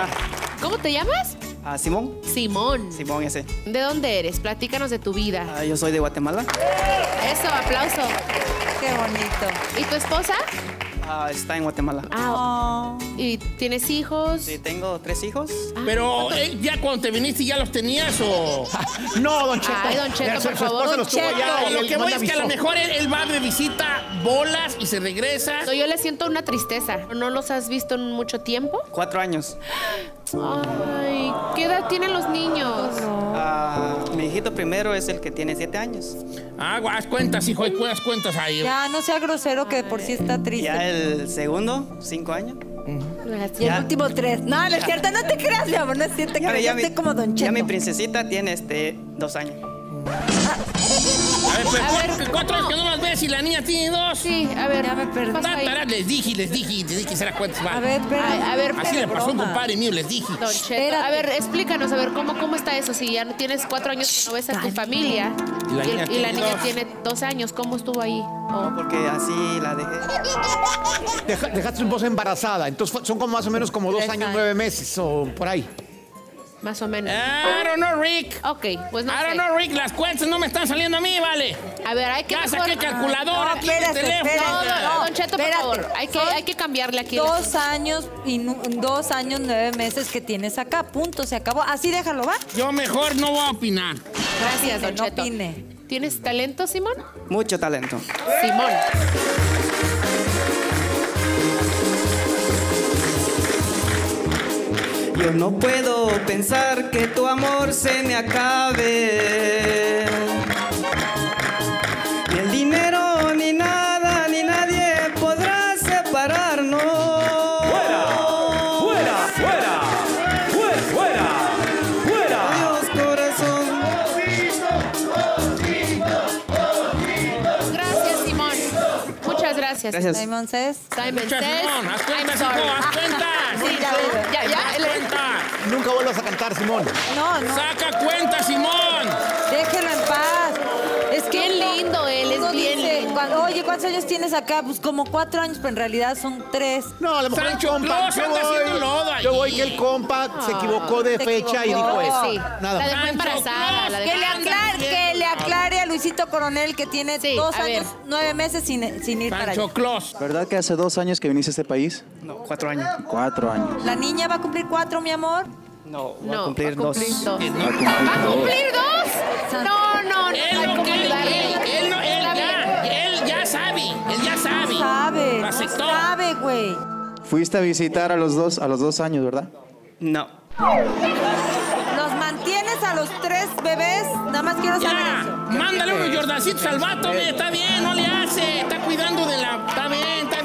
Ajá. ¿Cómo te llamas? Simón. Simón. Simón ese. ¿De dónde eres? Platícanos de tu vida. Yo soy de Guatemala. Eso, aplauso. Qué bonito. ¿Y tu esposa? Está en Guatemala. ¿Y tienes hijos? Sí, tengo 3 hijos. Pero ya cuando te viniste ya los tenías o... No, Don Cheto. Ay, Don Cheto, por favor. Don Cheto. Lo que voy es que a lo mejor él va de visita, bolas y se regresa. No, yo le siento una tristeza. ¿No los has visto en mucho tiempo? 4 años. Ay, ¿qué edad tienen los niños? Mi hijito primero es el que tiene 7 años. Haz cuentas, hijo, haz cuentas ahí. Ya, no sea grosero que de por sí está triste. Ya el segundo, 5 años. Y el último 3. No, no es cierto, no te creas, mi amor, no es cierto. Ya, Yo estoy como Don Cheto. Ya mi princesita tiene 2 años. A ver, 4 años que no las ves y la niña tiene 2. Sí, a ver. Ya me perdí. Les dije que será cuántas van. A ver, espérame. A ver, Así le pasó a un compadre mío, les dije. Don Cheto, a ver, explícanos, a ver, ¿cómo está eso? Si ya no tienes 4 años que no ves a tu familia y la niña tiene 2 años, ¿cómo estuvo ahí? No, porque así la dejé. Dejaste tu esposa embarazada, entonces son como más o menos como 2 años, 9 meses o por ahí. Más o menos. I don't know, Rick. Ok, pues no sé. I don't know, Rick. Las cuentas no me están saliendo a mí, vale. A ver, hay que... Ya saqué calculadora aquí en el teléfono. No, Don Cheto, por favor. Hay que cambiarle aquí. 2 años y 2 años, 9 meses que tienes acá. Punto, se acabó. Así déjalo, ¿va? Yo mejor no voy a opinar. Gracias, Don No Cheto. opine. ¿Tienes talento, Simón? Mucho talento. Simón. Yo no puedo pensar que tu amor se me acabe. Ni el dinero, ni nada, ni nadie podrá separarnos. ¡Fuera! ¡Fuera! ¡Fuera! ¡Fuera! ¡Fuera! Adiós, corazón. Gracias, Simón. Muchas gracias. Gracias. Simón Says. Simon Muchas, says, Simón. Haz I'm cuentas, hijo, sorry. haz cuentas. Sí, ya. Haz cuentas. Nunca vuelvas a cantar, Simón. No. Saca cuentas, Simón. Déjelo en paz. Es que Bien lindo él, es uno bien dice, lindo. Oye, ¿cuántos años tienes acá? Pues como 4 años, pero en realidad son 3. No, a lo mejor Sancho el compa. Claus anda haciendo lodo ahí. Yo voy que el compa se equivocó de se fecha equivocó. y dijo Sí. eso. Nada La más. dejó embarazada. La dejó Que le aclare a Luisito Coronel que tiene Sí, 2 a ver. años, 9 meses sin ir para allá. Sancho Claus. ¿Verdad que hace 2 años que viniste a este país? No, 4 años. 4 años. ¿La niña va a cumplir 4, mi amor? No, voy No, a cumplir va a 2. cumplir 2. No. ¿Va a cumplir 2? No. Él ya sabe. Él ya sabe. Sabe. Lo aceptó. Sabe, güey. Fuiste a visitar a los 2 años, ¿verdad? No. ¿Los mantienes a los 3 bebés? Nada más quiero saber Ya, eso. mándale unos jordancitos al vato, ve, está bien, no le hace, está cuidando de la... Está bien,